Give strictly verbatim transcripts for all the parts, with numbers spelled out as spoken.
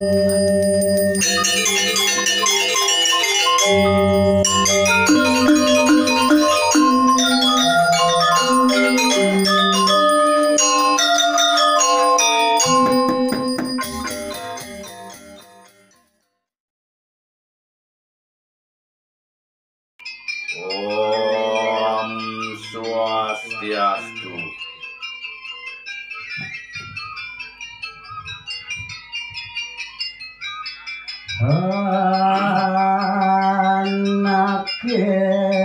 Om Swastiastu. Anake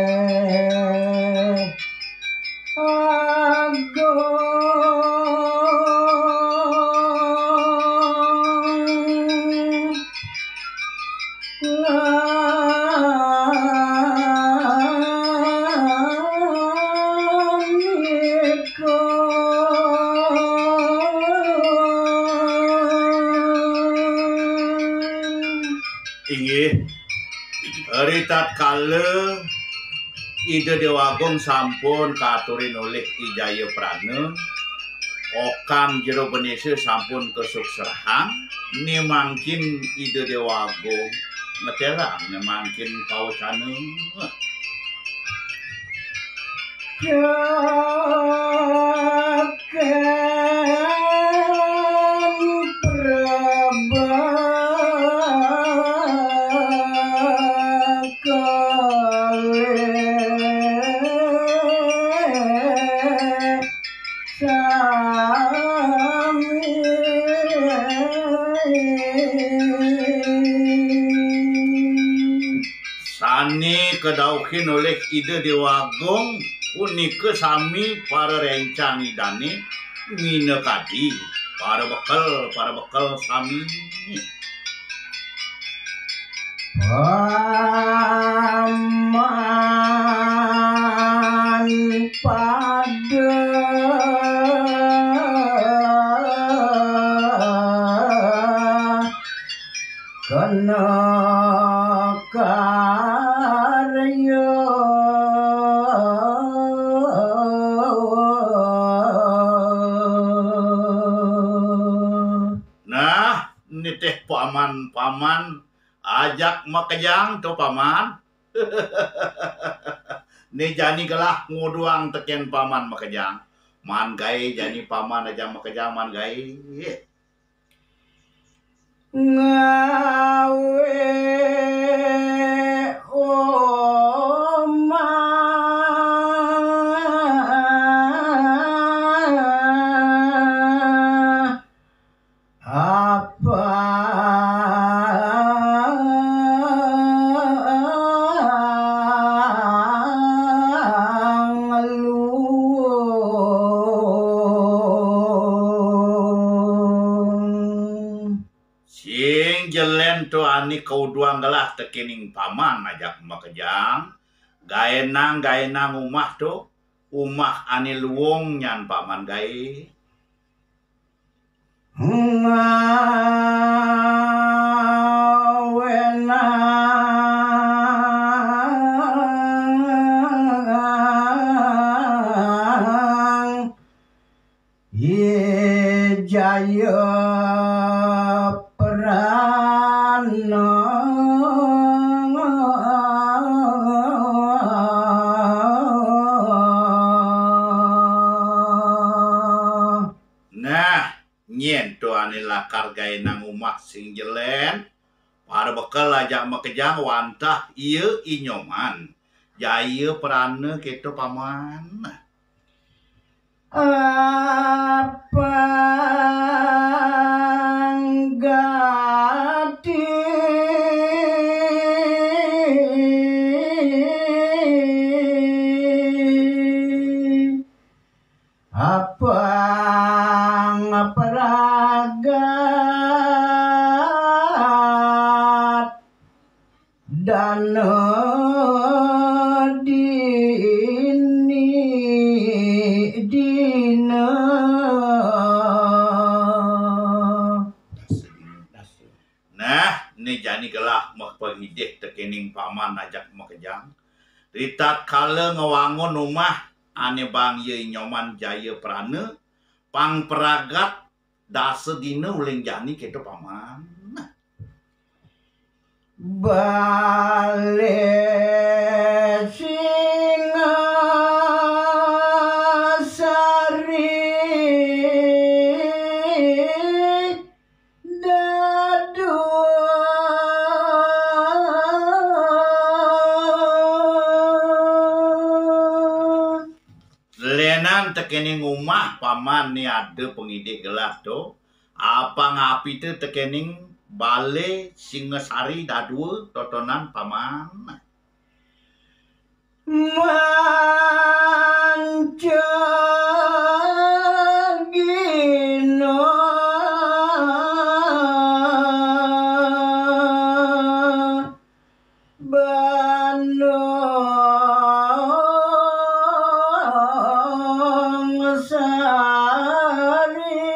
Inggih, hari tatkala Ida Dewa Agung sampun katurin oleh Ijaya Prana, okam jero benese sampun kesukserahan, nemangkin Ida Dewa Agung ngeterang nemangkin pawacana. Sani kedauhin oleh Ida Dewa Agung punika sami para rencang idane minekadi para bekal para bekal sami paman pada kena karya nah niteh paman-paman ajak makejang to paman. Ni jani gelah nguduang teken paman makejang. Man gai jani paman aja makejang man gai. ngawe omah apa ngeluh Sing jelen to ani kau duang gelah tekening paman ajak makejang. Gaenang gaenang umah to. Umah ani luwung nyan paman gae. ngawenang ye jaya prana Nah, nyen to ani lakar gaenang umah sing jelen. Para bekal ajak makejang wantah ieu inyoman. Jaya perana keto paman. apa gati apa ngaperagat dana dini dina Nah, ni jani gelah mak pengidih tekening paman ajak makejang. Ritat kala ngewangun rumah ane bang ye nyoman jaya prana pang peragat dasa dina uling jani keto paman. bale Singasari dadua Lenan tekening umah paman ni ada pengidik gelas tu. Apa ngapi tu tekening bale Singasari dadua totonan paman. Mancagino Bandung Sari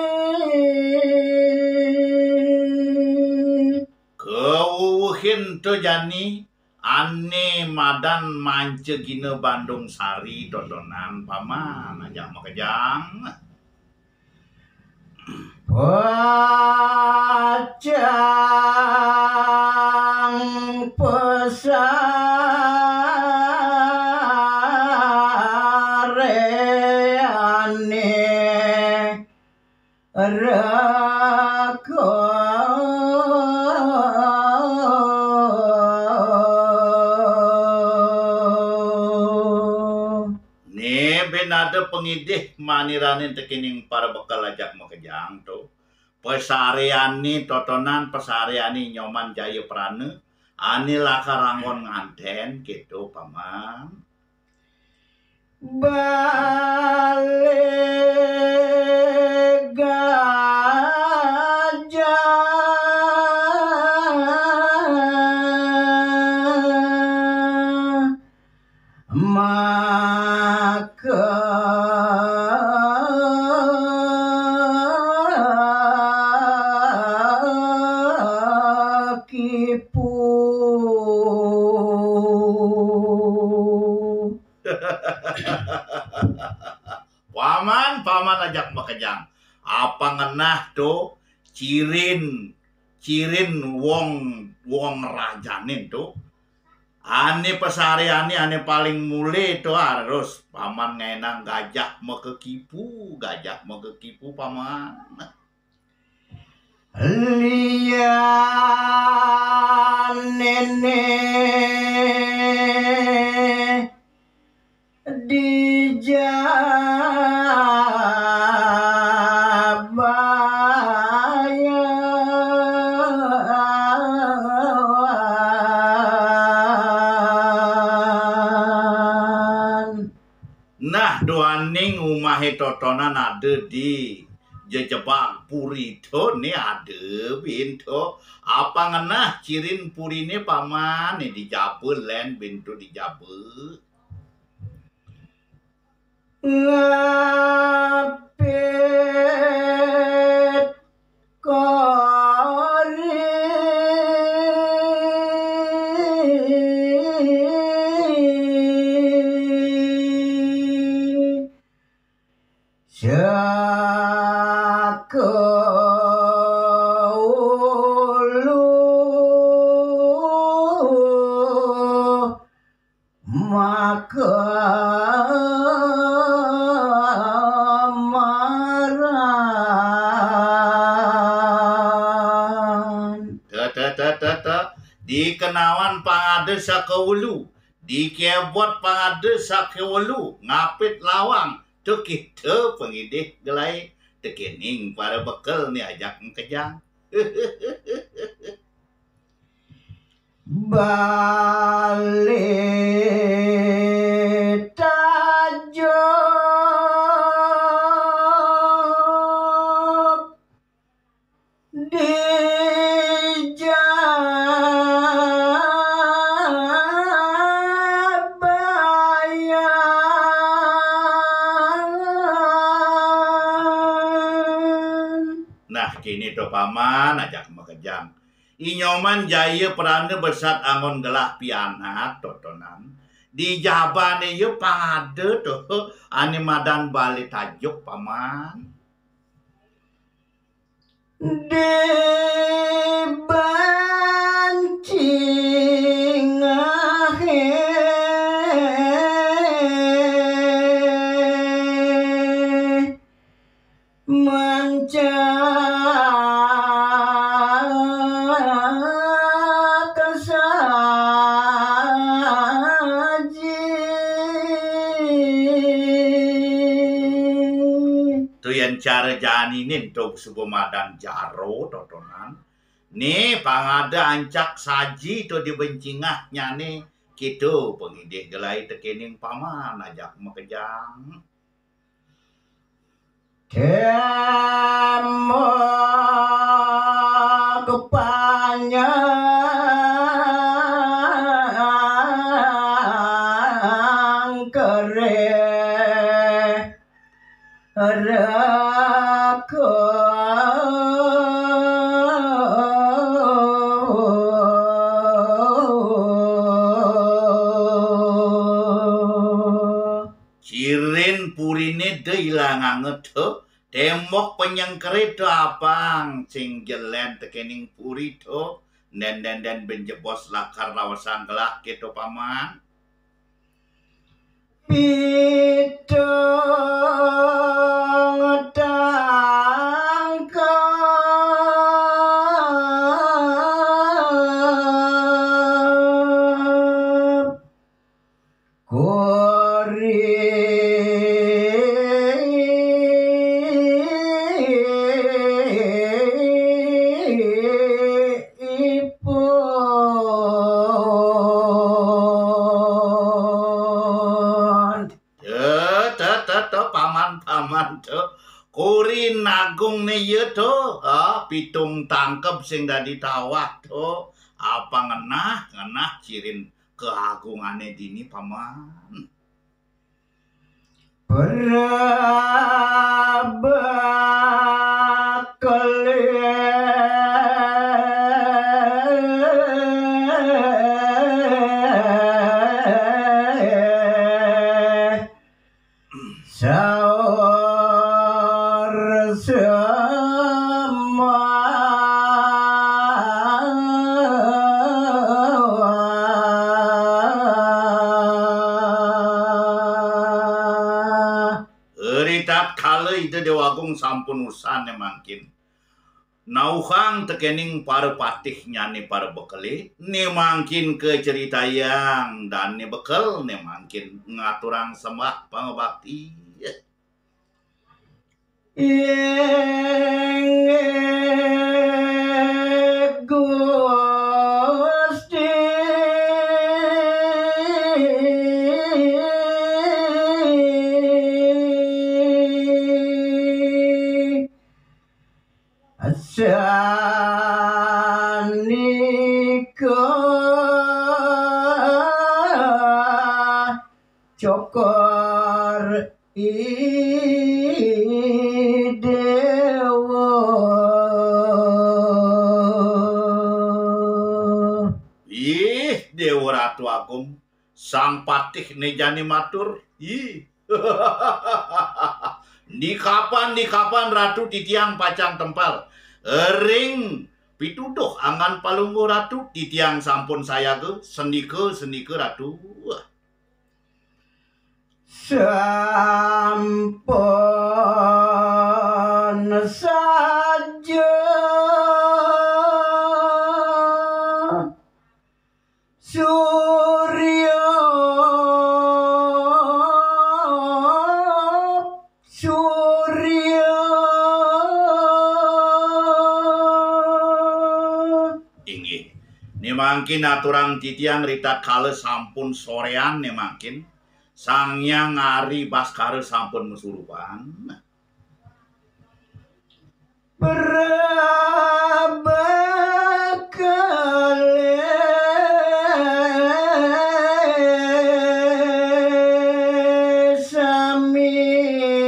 Keuwuhin tu jani ane madan mance gina Bandung Sari totonan paman aja makejang. Wajang pesareane rako Ne ben ada pengidih maniranin tekening para bekal ajak makejang tu. Pesareani totonan pesareani nyoman jaya prana. Ani lakarangon nganten gitu paman. bale gajah maka kipu Paman, paman ajak makejang. Apa ngenah tu cirin cirin wong wong rajanin tu. Ane pesareani ane paling mule tu harus paman ngenang gajah mekekipu, gajah mekekipu paman. lian nene di Jabayan. Nah doaning umahe totonan ada di Jejebak Puri tu ni ada bintu. Apa ngenah cirin puri ni paman ni dijabe len bintu dijabe. Ngapit kori Jaka ulu maka maran Ta ta ta ta di kenawan pangade sakewulu, di kebot pangade sakewulu, ngapit lawang tu kita pengidih gelai tekening para bekal ni ajak kejang. balik tajuk di Jabayan. Nah kini tu paman ajak makejang. Inyoman jaya perana besat angon gelah pianat totonan. Di jabane ye pangade tu ane madan balik tajuk paman. Dibanci cara janinin to subumadan jaro totonan nih pangada ancak saji to dibencingahnya nih gitu pengidih gelai tekening paman ajak makejang Temo kepanya kere rako cirin purine deilang anget tembok penyengkerit apang cinggelen tekening puri to dan dan dan benjebos lakar lawasan gelak gitu paman itu tangkap kori paman tuh kurin nagung nih ya tuh ah pitung tangkep sing dadi tawah tuh apa ngenah ngenah cirin keagungannya dini paman berapa kali itu dewagung sampun usan mangkin nauhang tekening para patihnya nih para bekeli nih mangkin ke cerita yang dan nih bekel nih mangkin ngaturang sembah pangabakti Yang Gusti Sanika cokor idewa ih Dewa Ratu Agung sang patih nejani matur ih di kapan di kapan ratu titiang pacang tempal ring pituduh angan palunggu ratu titiang sampun saya ke sendike sendike ratu sampun saja Surya Surya inggih nih mangkin aturang titiang rita kale sampun sorean nih mangkin Sangyang Ari Baskara sampun musurupan berapa kali sami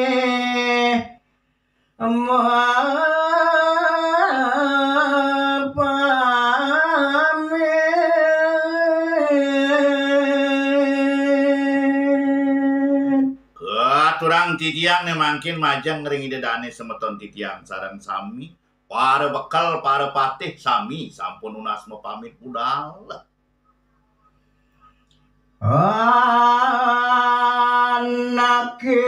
Turang titiang nih mangkin majang ngering idedane semeton titiang sarang sami para bekal para patih sami sampun unas pamit budal anake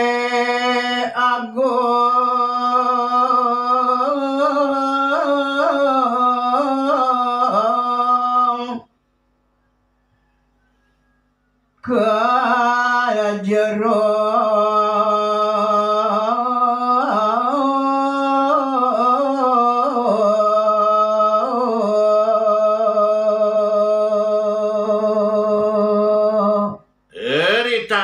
agung kaya jero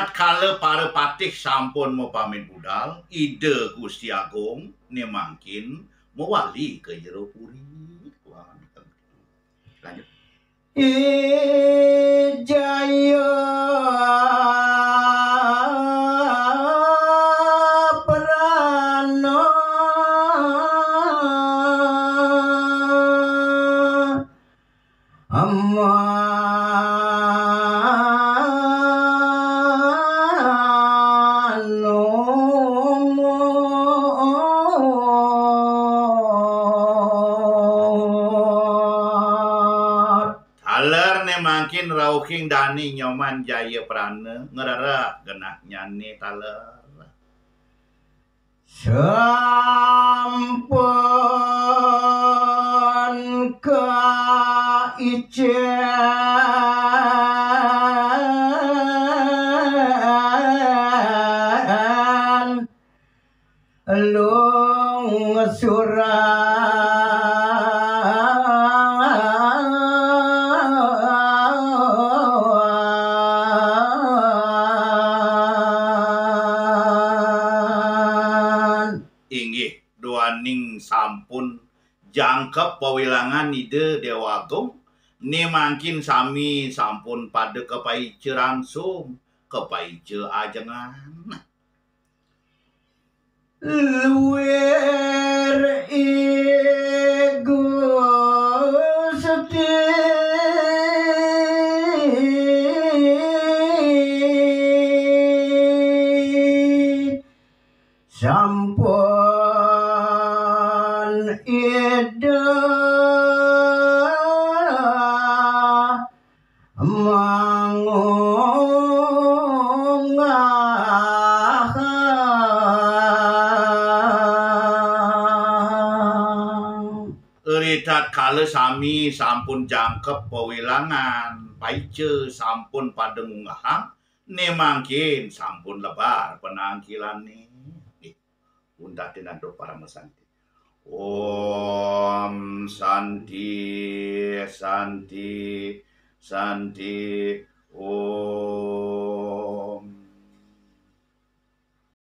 Uritat kala para patih sampun mau pamit budal, ide Gusti Agung ne mangkin mewali ke jero puri. Lanjut. Ijaya prana Makin rauking dani nyoman jaya prana ngerara genah nyane taler sampun ka ijen lung sampun jangkep pawilangan ide Dewa Agung ne mangkin sami sampun pada kepaice rangsum kepaice ajengan luwer ego seti sampun ida mangungang Uritat kala sami sampun jangkep pawilangan paice sampun pada ngungahang ne mangkin sampun lebar penangkilane Unda tinando para mesanti. Om Santi Santi Santi Om